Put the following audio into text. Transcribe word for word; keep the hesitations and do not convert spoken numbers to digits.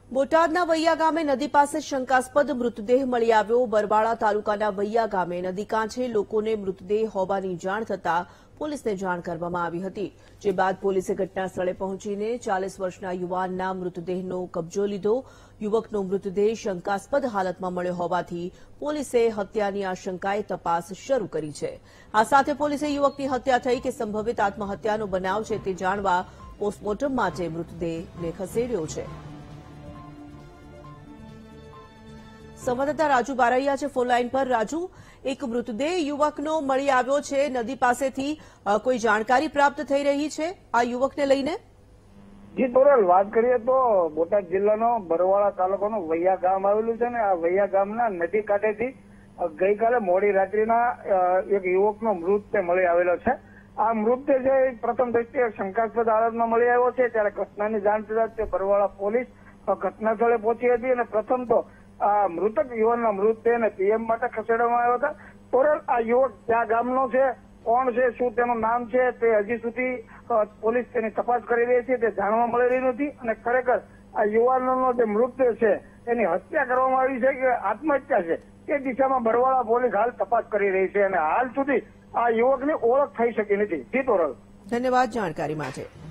બોટાદના વૈયા ગામે નદી પાસે શંકાસ્પદ મૃતદેહ મળી આવ્યો। બરવાળા તાલુકાના વૈયા ગામે નદી કાંઠે લોકોને મૃતદેહ હોવાની જાણ થતાં પોલીસને જાણ કરવામાં આવી હતી, જે બાદ પોલીસે ઘટના સ્થળે પહોંચીને ચાલીસ વર્ષના યુવાનના મૃતદેહનો કબજો લીધો। યુવકનો મૃતદેહ શંકાસ્પદ હાલતમાં મળ્યો હોવાથી પોલીસે હત્યાની આશંકાએ તપાસ શરૂ કરી છે। આ સાથે પોલીસે યુવકની હત્યા થઈ કે સંભવિત આત્મહત્યાનો બનાવ છે તે જાણવા પોસ્ટમોર્ટમ માટે મૃતદેહને ખસેડ્યો છે। સંવાદદાતા રાજુ બારૈયા છે ફોન લાઈન પર। રાજુ, એક મૃતદેહ યુવકનો મળી આવ્યો છે નદી પાસેથી, કોઈ જાણકારી પ્રાપ્ત થઈ રહી છે આ યુવકને લઈને? જી તોરલ, વાત કરીએ તો બોટાદ જિલ્લાનો બરવાળા તાલુકાનું વૈયા ગામ આવેલું છે ને આ વૈયા ગામના નદી કાંઠેથી ગઈકાલે મોડી રાત્રિના એક યુવકનો મૃતદેહ મળી આવેલો છે। આ મૃતદેહ છે પ્રથમ દ્રષ્ટિએ શંકાસ્પદ હાલતમાં મળી આવ્યો છે, ત્યારે ઘટનાની જાણ થતાં તે બરવાળા પોલીસ ઘટના સ્થળે પહોંચી હતી અને પ્રથમ તો આ મૃતક યુવાનના મૃતદેહને પીએમ માટે ખસેડવામાં આવ્યા હતા। તોરલ, આ યુવક ક્યાં ગામનો છે, કોણ છે, શું તેનું નામ છે તે હજી સુધી પોલીસ તેની તપાસ કરી રહી છે, તે જાણવા મળી રહી નથી અને ખરેખર આ યુવાનનો જે મૃતદેહ છે એની હત્યા કરવામાં આવી છે કે આત્મહત્યા છે તે દિશામાં બરવાળા પોલીસ હાલ તપાસ કરી રહી છે અને હાલ સુધી આ યુવકની ઓળખ થઈ શકી નથી। જી તોરલ, ધન્યવાદ જાણકારી માટે।